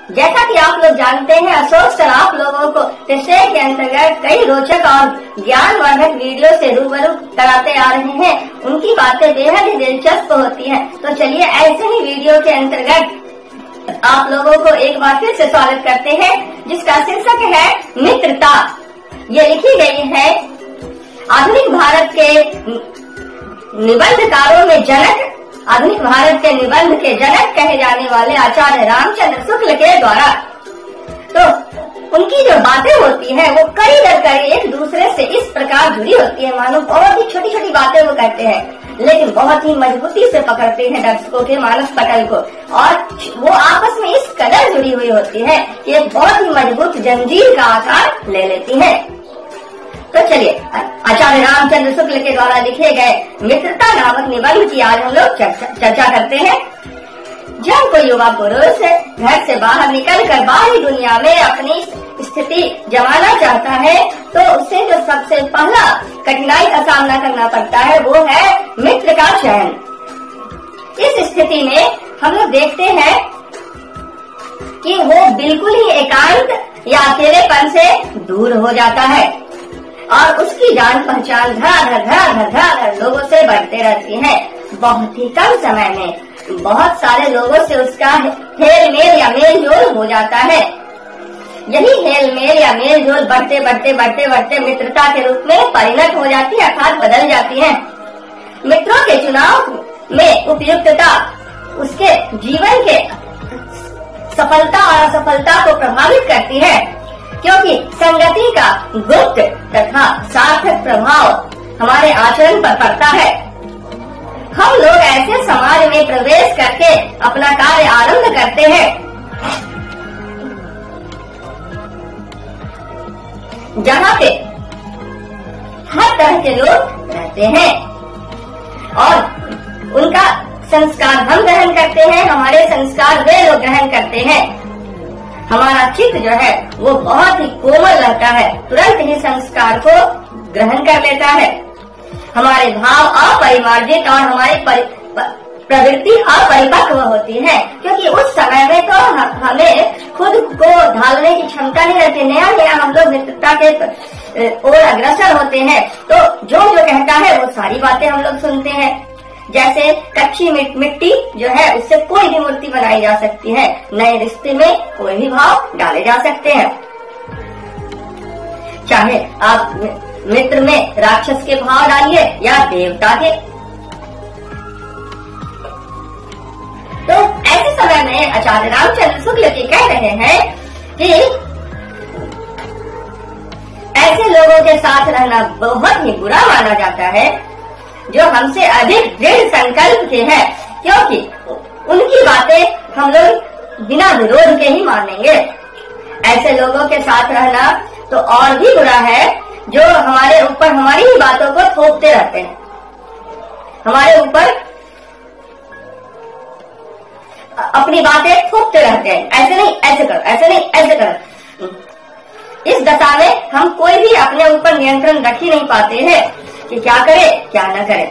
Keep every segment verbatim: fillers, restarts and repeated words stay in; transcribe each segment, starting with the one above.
जैसा कि आप लोग जानते हैं, अशोक सर आप लोगों को टेस्टे के अंतर्गत कई रोचक और ज्ञानवर्धक वीडियो से रूबरू कराते आ रहे हैं। उनकी बातें बेहद ही दिलचस्प होती हैं। तो चलिए ऐसे ही वीडियो के अंतर्गत आप लोगों को एक बार फिर से स्वागत करते हैं, जिसका शीर्षक है मित्रता। ये लिखी गई है आधुनिक भारत के निबंधकारों में जनक आधुनिक भारत के निबंध के जनक कहे जाने वाले आचार्य रामचंद्र शुक्ल के द्वारा। तो उनकी जो बातें होती हैं वो कड़ी दर कड़ी एक दूसरे से इस प्रकार जुड़ी होती है, मानो बहुत ही छोटी छोटी बातें वो कहते हैं, लेकिन बहुत ही मजबूती से पकड़ते हैं दर्शकों के मानस पटल को, और वो आपस में इस कदर जुड़ी हुई होती है कि एक बहुत ही मजबूत जंजीर का आकार ले लेती है। तो चलिए आचार्य रामचंद्र शुक्ल के द्वारा लिखे गए मित्रता नामक निबंध की आज हम लोग चर्चा, चर्चा करते हैं। जब कोई युवा पुरुष घर से बाहर निकलकर बाहरी दुनिया में अपनी स्थिति जमाना चाहता है तो उसे जो सबसे पहला कठिनाई का सामना करना पड़ता है वो है मित्र का चयन। इस स्थिति में हम लोग देखते हैं कि वो बिल्कुल ही एकांत या अकेलेपन से दूर हो जाता है और उसकी जान पहचान धड़ाधड़ धड़ाधड़ धड़ाधड़ लोगों से बढ़ते रहती है। बहुत ही कम समय में बहुत सारे लोगों से उसका हेल मेल या मेल जोल हो जाता है। यही हेल मेल या मेल जोल बढ़ते बढ़ते बढ़ते बढ़ते मित्रता के रूप में परिणत हो जाती है, अर्थात बदल जाती है। मित्रों के चुनाव में उपयुक्तता उसके जीवन के सफलता और असफलता को प्रभावित करती है, क्योंकि संगति का गुप्त तथा सार्थक प्रभाव हमारे आचरण पर पड़ता है। हम लोग ऐसे समाज में प्रवेश करके अपना कार्य आरंभ करते हैं जहाँ पे हर तरह के लोग रहते हैं और उनका संस्कार हम ग्रहण करते हैं, हमारे संस्कार वे लोग ग्रहण करते हैं। हमारा चित्त जो है वो बहुत ही कोमल रहता है, तुरंत ही संस्कार को ग्रहण कर लेता है। हमारे भाव अपरिमार्जित और हमारी प्रवृत्ति अपरिपक्व होती है, क्योंकि उस समय में तो हमें खुद को ढालने की क्षमता नहीं रहती। नया नया हम लोग मित्रता के ओर अग्रसर होते हैं, तो जो जो कहता है वो सारी बातें हम लोग सुनते हैं। जैसे कच्ची मिट्टी जो है उससे कोई भी मूर्ति बनाई जा सकती है, नए रिश्ते में कोई भी भाव डाले जा सकते हैं। चाहे आप मित्र में राक्षस के भाव डालिए या देवता के। तो ऐसे समय में आचार्य रामचंद्र शुक्ल जी कह रहे हैं कि ऐसे लोगों के साथ रहना बहुत ही बुरा माना जाता है जो हमसे अधिक दृढ़ संकल्प के हैं, क्योंकि उनकी बातें हम लोग बिना विरोध के ही मानेंगे। ऐसे लोगों के साथ रहना तो और भी बुरा है जो हमारे ऊपर हमारी ही बातों को थोपते रहते हैं, हमारे ऊपर अपनी बातें थोपते रहते हैं। ऐसे नहीं ऐसे करो, ऐसे नहीं ऐसे करो। इस दशा में हम कोई भी अपने ऊपर नियंत्रण रख ही नहीं पाते हैं कि क्या करे क्या न करे।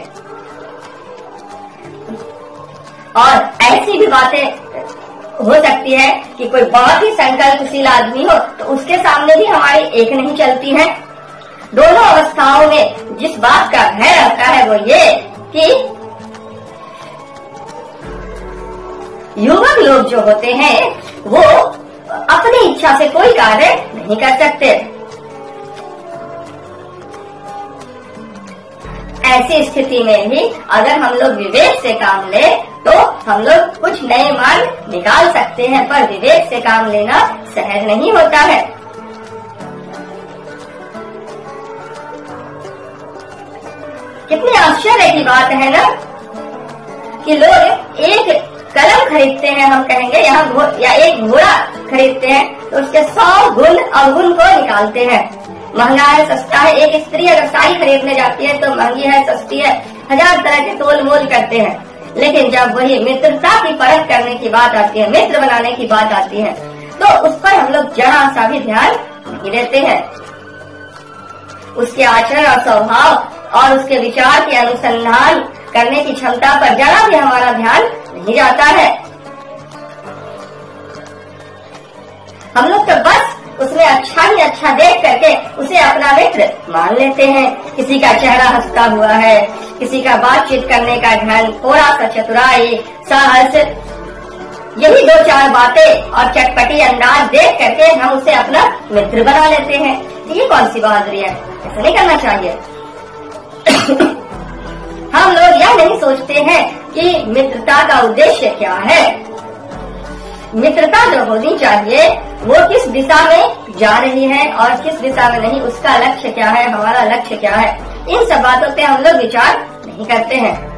और ऐसी भी बातें हो सकती है कि कोई बहुत ही संकल्पशील आदमी हो तो उसके सामने भी हमारी एक नहीं चलती है। दोनों अवस्थाओं में जिस बात का भय रहता है वो ये कि युवक लोग जो होते हैं वो अपनी इच्छा से कोई कार्य नहीं कर सकते। ऐसी स्थिति में भी अगर हम लोग विवेक से काम ले तो हम लोग कुछ नए मार्ग निकाल सकते हैं, पर विवेक से काम लेना सहज नहीं होता है। कितनी आश्चर्य की बात है ना कि लोग एक कलम खरीदते हैं, हम कहेंगे यहाँ या एक घोड़ा खरीदते हैं तो उसके सौ गुण अवगुण को निकालते हैं। महंगा है सस्ता है, एक स्त्री अगर साड़ी खरीदने जाती है तो महंगी है सस्ती है, हजार तरह के तोल मोल करते हैं, लेकिन जब वही मित्रता की परख करने की बात आती है, मित्र बनाने की बात आती है, तो उस पर हम लोग जरा सा भी ध्यान नहीं देते हैं। उसके आचरण और स्वभाव और उसके विचार के अनुसंधान करने की क्षमता पर जरा भी हमारा ध्यान नहीं जाता है। हम लोग तो बस उसमें अच्छा ही अच्छा देख करके उसे अपना मित्र मान लेते हैं। किसी का चेहरा हंसता हुआ है, किसी का बातचीत करने का ढंग, थोड़ा सा चतुराई, साहस, यही दो चार बातें और चटपटी अंदाज देख करके हम उसे अपना मित्र बना लेते हैं। ये कौन सी बहादुरी है? ऐसा नहीं करना चाहिए। हम लोग यह नहीं सोचते हैं कि मित्रता का उद्देश्य क्या है। मित्रता जो होनी चाहिए वो किस दिशा में जा रही है और किस दिशा में नहीं, उसका लक्ष्य क्या है, हमारा लक्ष्य क्या है, इन सब बातों पे हम लोग विचार नहीं करते हैं।